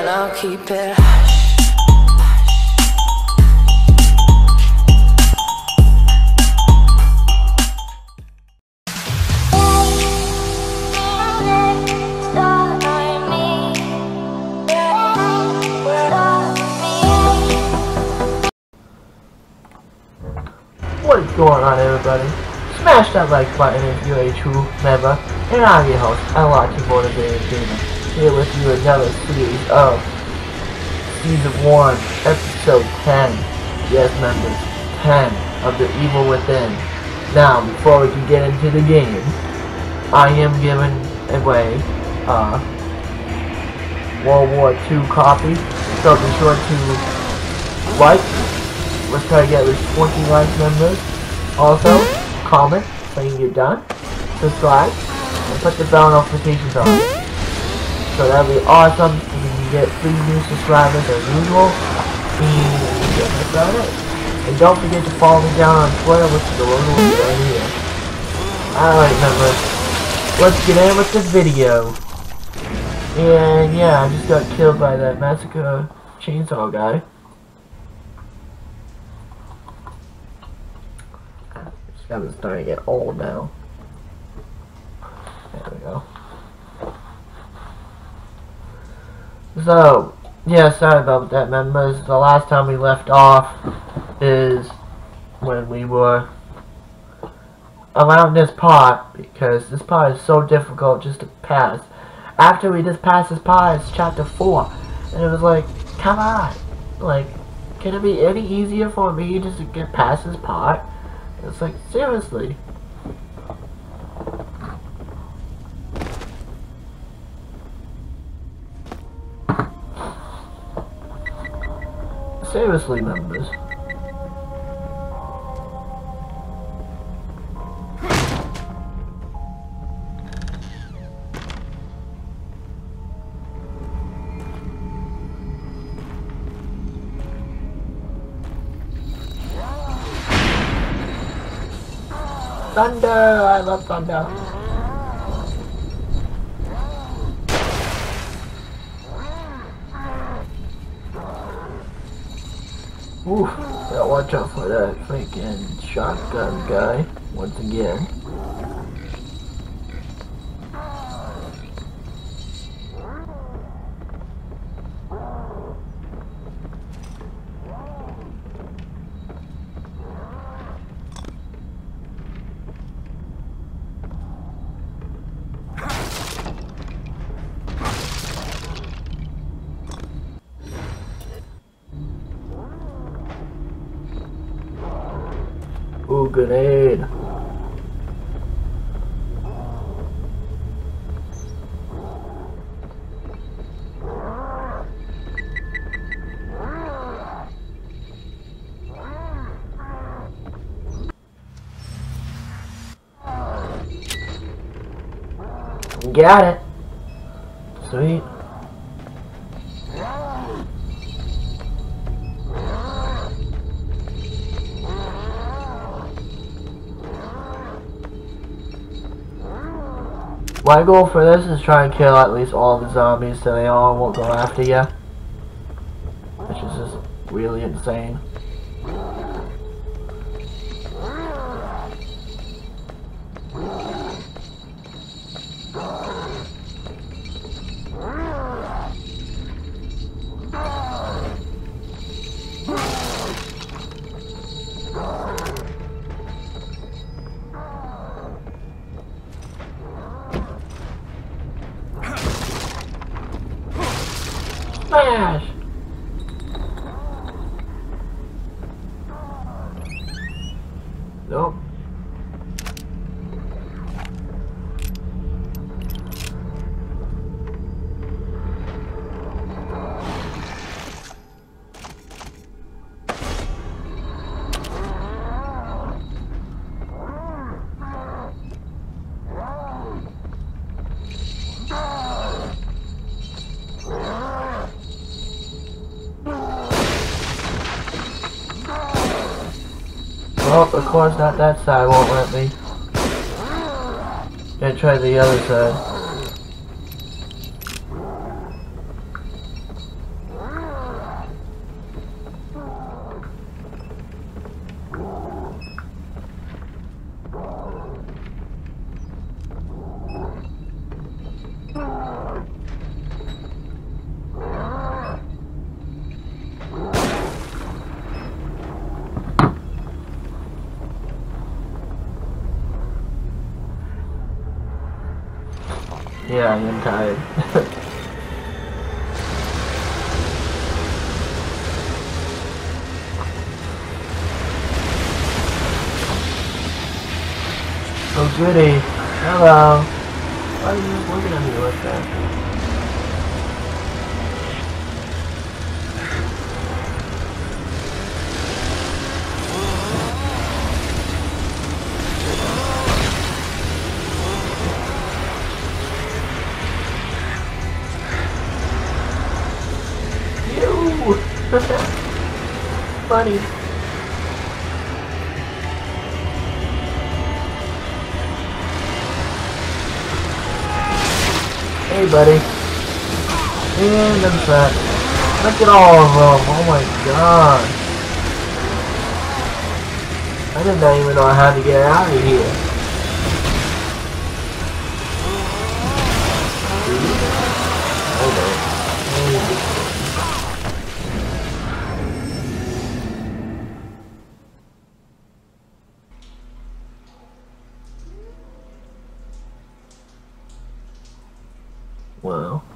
and I'll keep it hush. What is going on, everybody? Smash that like button if you're a true member. And I'm your host, I like to motivate gamer. Here with you another series of Season 1, Episode 10. Yes, members, 10 of The Evil Within. Now, before we can get into the game, I am giving away a World War II copy. So be sure to like. Let's try to get at least 20 likes, members. Also, comment saying you're done, subscribe, and put the bell notifications on. So that'll be awesome. You can get 3 new subscribers as usual. And that's about it. And don't forget to follow me down on Twitter, which is the logo right here. Alright, members. Let's get in with this video. And yeah, I just got killed by that massacre chainsaw guy. I'm starting to get old now. There we go. So, yeah, sorry about that, members. The last time we left off is when we were around this part, because this part is so difficult just to pass. After we just passed this part, it's chapter 4, and it was like, come on, like, can it be any easier for me just to get past this part? It's like, seriously. Seriously, members. Thunder! I love thunder. Oof, gotta watch out for that freaking shotgun guy once again. Ooh, grenade. Got it. Sweet. My goal for this is try and kill at least all the zombies so they all won't go after you. Which is just really insane. Smash! Nope. Oh, of course not that side won't let me. Gotta try the other side. Yeah, I am tired. Oh goody. Hello. Why are you looking at me like that? Ew! Funny. Hey, buddy. And I'm set. Look at all of them. Oh my god. I did not even know how to get out of here. Wow.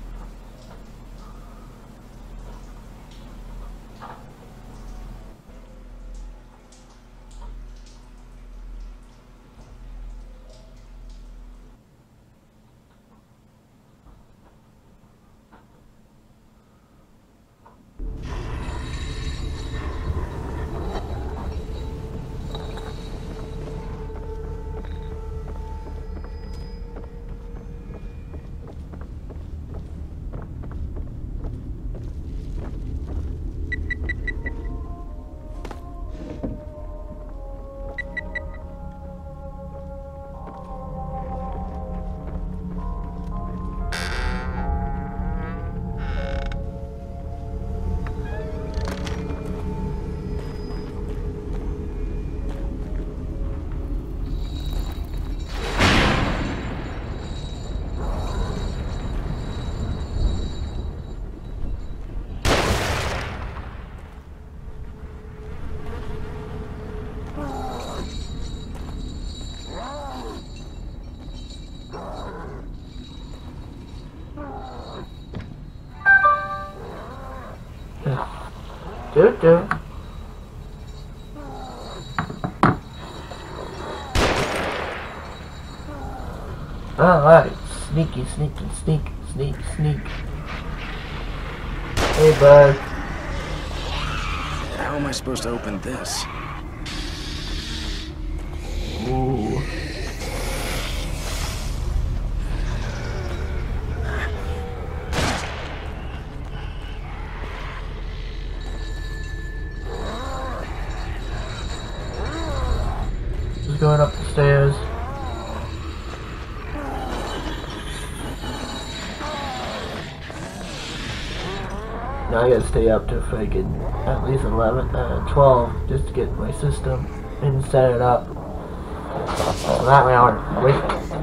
Do. Alright, sneaky, sneak. Hey, bud. How am I supposed to open this? Ooh. Just going up the stairs. Now I gotta stay up to freaking at least 12 just to get my system and set it up. So that way I'll wait.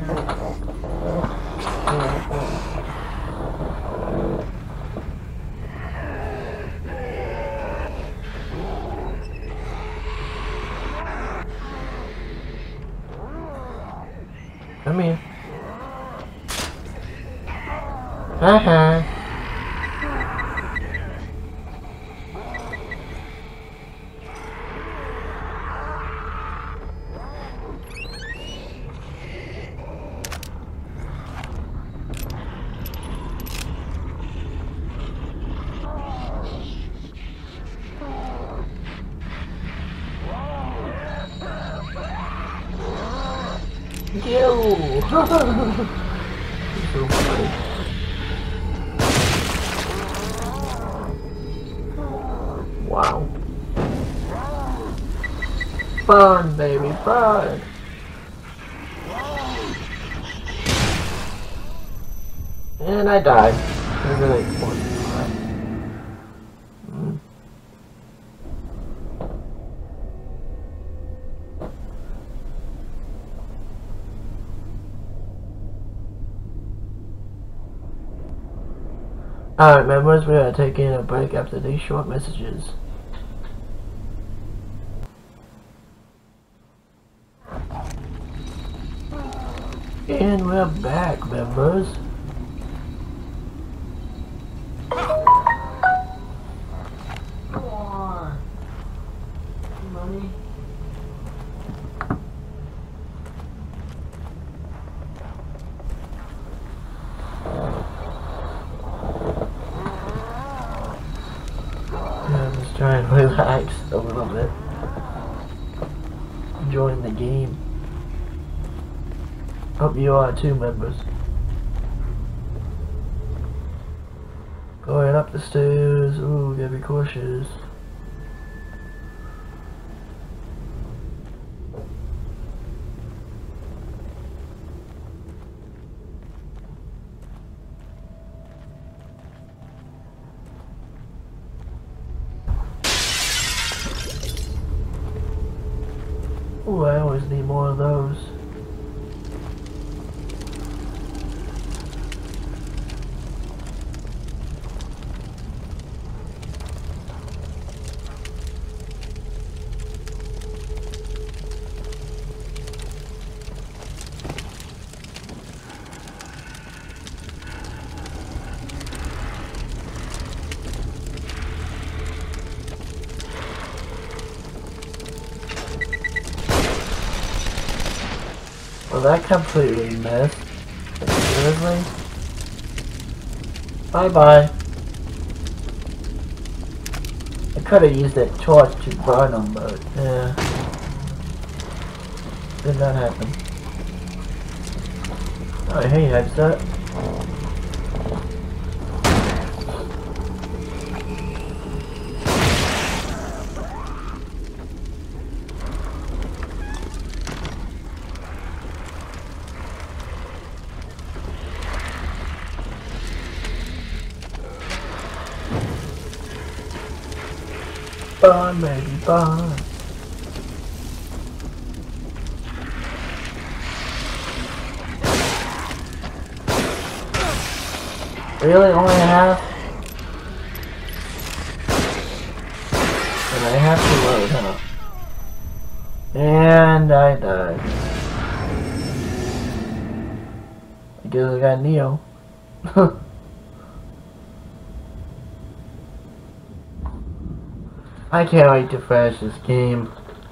Come here. Ew! So funny. Wow. Fun, baby, fun! And I died. Alright members, we are taking a break after these short messages. And we're back, members. Come on. Money. Yeah, I'm just trying to relax a little bit. Enjoying the game. Hope you are too, members. Going up the stairs. Ooh, gotta be cautious. Ooh, I always need more of those. Well, that completely missed. Seriously? Bye-bye. I could have used that torch to burn them, but yeah. Did not happen. Oh, hey, headset. Burn, baby, burn. Really? Only half? And I have to load, huh? And I died. I guess I got Neo. I can't wait to finish this game.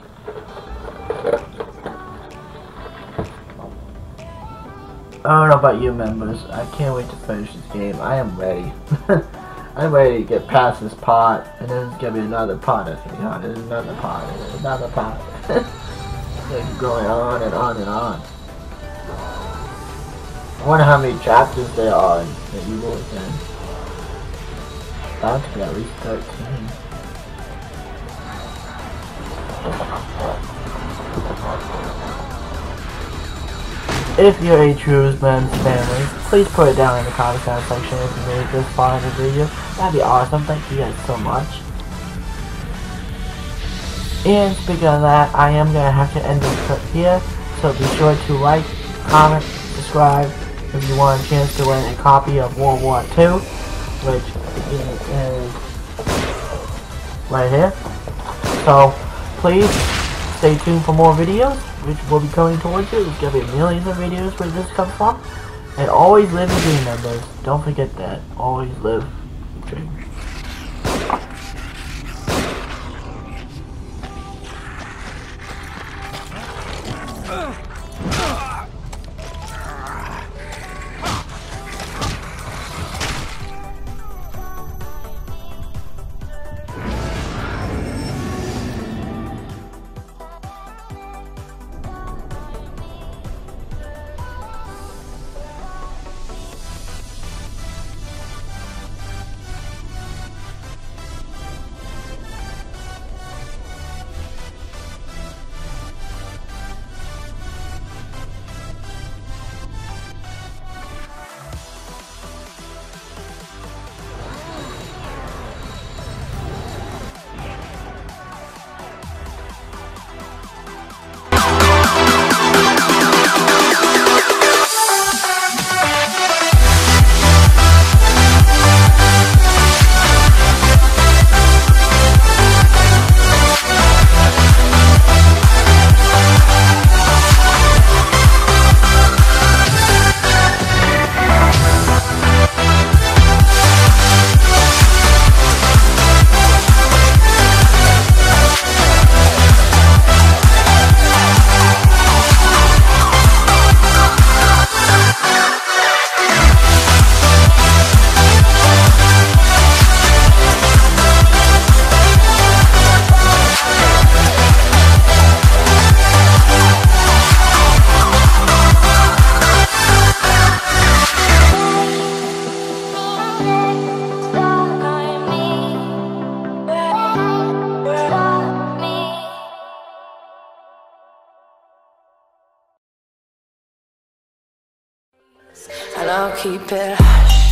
I don't know about you members, I can't wait to finish this game. I am ready. I'm ready to get past this part, and then there's gonna be another part that's gonna be on, and another part, and another part. It's going on and on and on. I wonder how many chapters there are that you will attend. Bound to be at least 13. If you're a true men's family, please put it down in the comment section if you made it this far in the video. That'd be awesome. Thank you guys so much. And speaking of that, I am going to have to end this clip here. So be sure to like, comment, subscribe if you want a chance to win a copy of World War II, which is right here. So please stay tuned for more videos, which will be coming towards you. There's going to be millions of videos where this comes from. And always live your dream, members. Don't forget that. Always live your dream. and I'll keep it hush.